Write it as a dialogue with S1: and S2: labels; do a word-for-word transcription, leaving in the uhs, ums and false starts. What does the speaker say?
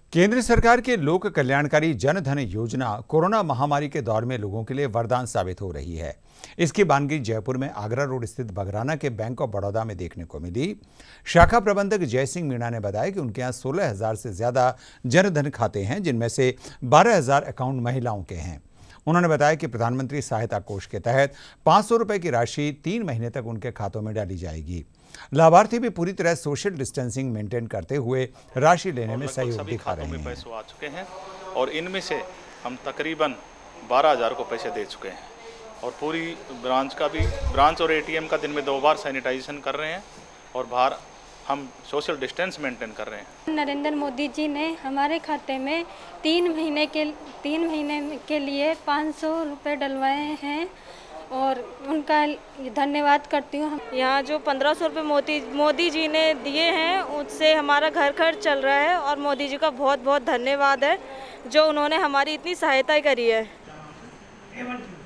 S1: केंद्र सरकार के लोक कल्याणकारी जन धन योजना कोरोना महामारी के दौर में लोगों के लिए वरदान साबित हो रही है। इसकी बानगी जयपुर में आगरा रोड स्थित बघराना के बैंक ऑफ बड़ौदा में देखने को मिली। शाखा प्रबंधक जय सिंह मीणा ने बताया कि उनके यहाँ सोलह हजार से ज्यादा जन धन खाते हैं, जिनमें से बारह हजार अकाउंट महिलाओं के हैं। उन्होंने बताया कि प्रधानमंत्री सहायता कोष के तहत पाँच सौ रुपए की राशि तीन महीने तक उनके खातों में डाली जाएगी। लाभार्थी भी पूरी तरह सोशल डिस्टेंसिंग मेंटेन करते हुए राशि लेने में सहयोग दिखा रहे हैं।
S2: पैसे आ चुके हैं और इनमें से हम तकरीबन बारह हजार को पैसे दे चुके हैं और पूरी ब्रांच का भी ब्रांच और एटीएम का दिन में दो बार सैनिटाइजेशन कर रहे हैं और बाहर हम सोशल डिस्टेंस मेंटेन कर रहे हैं।
S3: नरेंद्र मोदी जी ने हमारे खाते में तीन महीने के तीन महीने के लिए पाँच सौ रुपये डलवाए हैं और उनका धन्यवाद करती हूँ।
S4: यहाँ जो पंद्रह सौ रुपये मोदी मोदी जी ने दिए हैं उससे हमारा घर खर्च चल रहा है और मोदी जी का बहुत बहुत धन्यवाद है जो उन्होंने हमारी इतनी सहायता करी है।